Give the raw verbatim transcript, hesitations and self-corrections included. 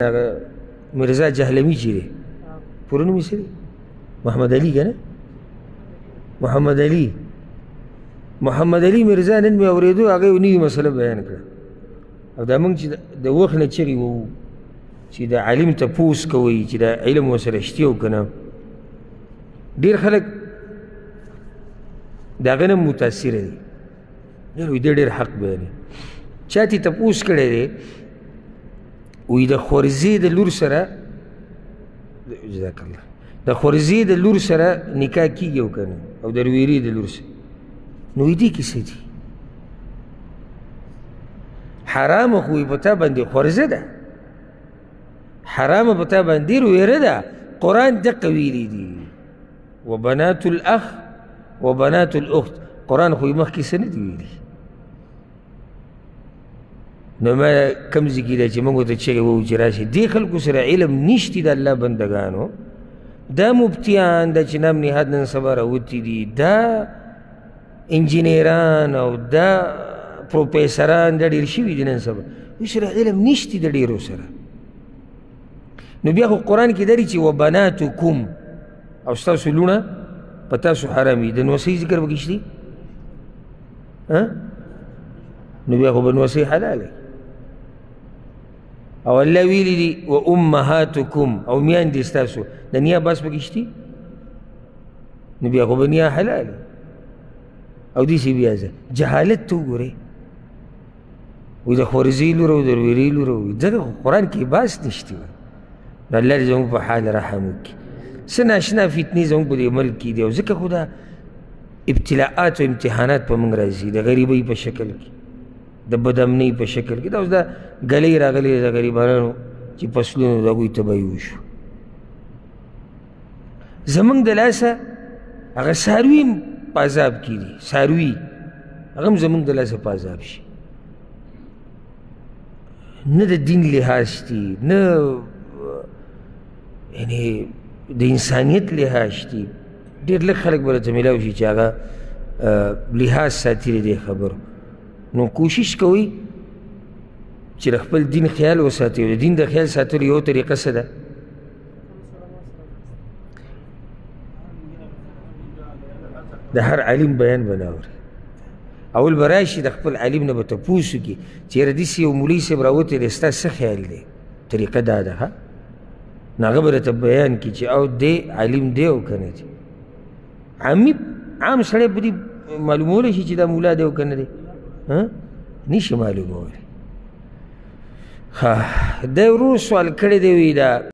مرزا جهلمی چې دی پوره نوم یې څه دی؟ محمد علي که نه؟ محمد علي محمد علي مرزا نن مې اورېدو هغه یو نوې مسله بیان کړه او دا موږ چې د وخت نه چغې ووو چې د عالم تپوس کوئ چې د علم ورسره شتي او که نه ډېر خلک د هغه نه متاثره دي ډېر وایي دی ډېر حق بیانوي چا تې تپوس کړی دی وی د خورزې د لور سره جزاک الله د خورزې د لور سره نکاح کېږي او که نه او د رویرې د لور سره نو وی دې کې څه دي حرامه خو یې په تا باندې خورزه ده حرامه په تا باندې رویره ده قرآن دقه ویلي دي وبنات الاخ وبنات الاخت قرآن خو یې مخکې څه نه دي ویلي نو ما کم ځای کې ده چې موږ ورته چغې ووو چې راشي دې خلکو سره علم نشتي د الله بندګانو دا مفتیان دا چې نام نهاد نن سبا راوتي دي دا انجینیران او دا پروفیسران دا ډېر شوي دي نن سبا دوی سره علم نشتي د ډېرو سره نو بیا خو قرآن کې دري چې وبناتکم او ستاسو لوڼه په تاسو حرام وي د نوسۍ ذکر پکې شتي نو بیا خو به نوسۍ حلاله او الله ویلی دي و امهاتکم او میاندې ستاسو د نیا باس پکې شتي نو بیا خو به نیا حلاله او داسې بیا زه جهالت ته وګورئ وایي د خورزۍ لور او د رویرې لور وایي دغه خو قرآن کې باس نشته نو الله دې زموږ په حال رحم وکړي څه ناشنا فتنې زموږ په دې ملک کې دي او ځکه خو دا ابتلاءات او امتحانات په موږ راځي د غریبۍ په شکل کې د بدامنۍ په شکل کې دا اوس دا ګلۍ راغلې د غریبانو چې فصلونو د هغوی تباهي وشو زموږ د لاسه هغه څاروي هم په عذاب کې دي څاروي هغه هم زموږ د لاسه په عذاب شي نه د دین لحاظ شتي نه یعنې د انسانیت لحاظ شتي ډېر لږ خلک به راته میلاو شي چې هغه لحاظ ساتي د دې خبرو نو کوشش کوئ چې د خپل دین خیال وساتئ د دین د خیال ساتلو یو طریقه څه ده د هر عالم بیان به نه اورئ اول به راشي د خپل عالم نه به تپوس وکړي چې یاره داسې یو مولوي صاحب راوتی دی ستا څه خیال دی طریقه دا ده ښه نو هغه به راته بیان کړي چې او دی عالم دی او که نه دی عامي عام سړی په دې معلومولی شي چې دا مولا دی او که نه دی نشي معلومولی ښه دا ورو سوال کړی دی وی دا